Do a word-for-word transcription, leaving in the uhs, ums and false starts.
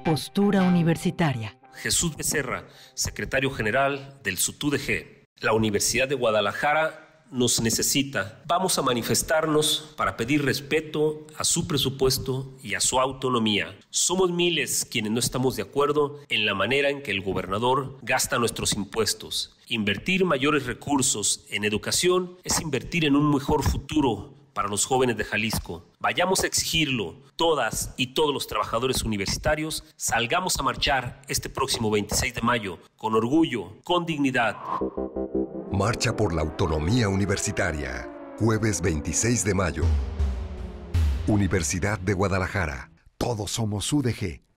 Postura Universitaria. Jesús Becerra, secretario general del S U T U D G. La Universidad de Guadalajara nos necesita. Vamos a manifestarnos para pedir respeto a su presupuesto y a su autonomía. Somos miles quienes no estamos de acuerdo en la manera en que el gobernador gasta nuestros impuestos. Invertir mayores recursos en educación es invertir en un mejor futuro para los jóvenes de Jalisco. Vayamos a exigirlo. Todas y todos los trabajadores universitarios salgamos a marchar este próximo veintiséis de mayo con orgullo, con dignidad. Marcha por la autonomía universitaria. Jueves veintiséis de mayo. Universidad de Guadalajara. Todos somos U D G.